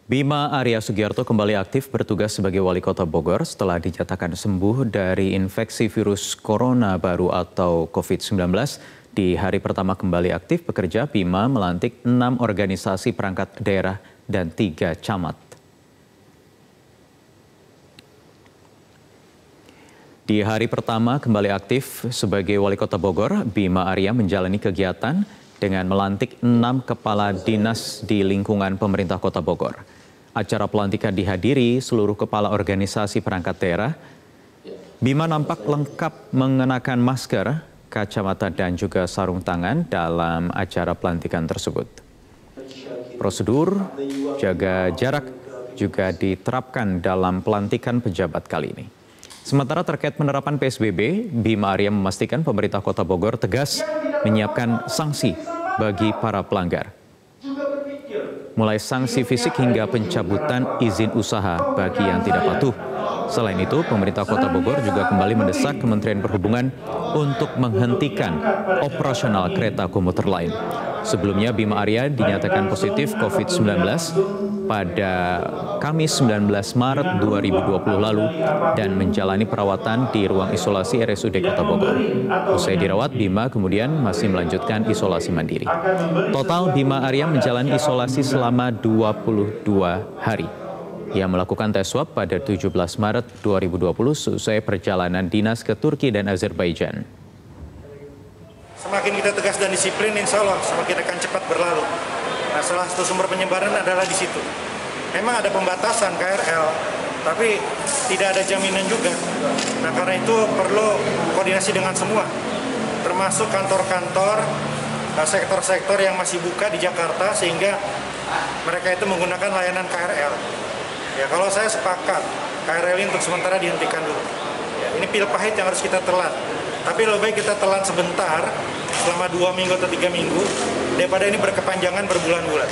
Bima Arya Sugiarto kembali aktif bertugas sebagai Wali Kota Bogor setelah dinyatakan sembuh dari infeksi virus corona baru atau COVID-19. Di hari pertama kembali aktif bekerja, Bima melantik 6 organisasi perangkat daerah dan 3 camat. Di hari pertama kembali aktif sebagai Wali Kota Bogor, Bima Arya menjalani kegiatan dengan melantik 6 kepala dinas di lingkungan pemerintah Kota Bogor. Acara pelantikan dihadiri seluruh kepala organisasi perangkat daerah. Bima nampak lengkap mengenakan masker, kacamata dan juga sarung tangan dalam acara pelantikan tersebut. Prosedur jaga jarak juga diterapkan dalam pelantikan pejabat kali ini. Sementara terkait penerapan PSBB, Bima Arya memastikan pemerintah Kota Bogor tegas menyiapkan sanksi bagi para pelanggar. Mulai sanksi fisik hingga pencabutan izin usaha bagi yang tidak patuh. Selain itu, pemerintah Kota Bogor juga kembali mendesak Kementerian Perhubungan untuk menghentikan operasional kereta komuter lain. Sebelumnya, Bima Arya dinyatakan positif COVID-19 pada Kamis 19 Maret 2020 lalu dan menjalani perawatan di ruang isolasi RSUD Kota Bogor. Usai dirawat, Bima kemudian masih melanjutkan isolasi mandiri. Total, Bima Arya menjalani isolasi selama 22 hari. Ia melakukan tes swab pada 17 Maret 2020 seusai perjalanan dinas ke Turki dan Azerbaijan. Semakin kita tegas dan disiplin, insya Allah semakin akan cepat berlalu. Nah, salah satu sumber penyebaran adalah di situ. Memang ada pembatasan KRL, tapi tidak ada jaminan juga. Nah, karena itu perlu koordinasi dengan semua, termasuk kantor-kantor, sektor-sektor yang masih buka di Jakarta, sehingga mereka itu menggunakan layanan KRL. Ya, kalau saya sepakat, KRL ini untuk sementara dihentikan dulu. Ya, ini pil pahit yang harus kita telan. Tapi lebih baik kita telan sebentar, selama 2 minggu atau 3 minggu, daripada ini berkepanjangan berbulan-bulan.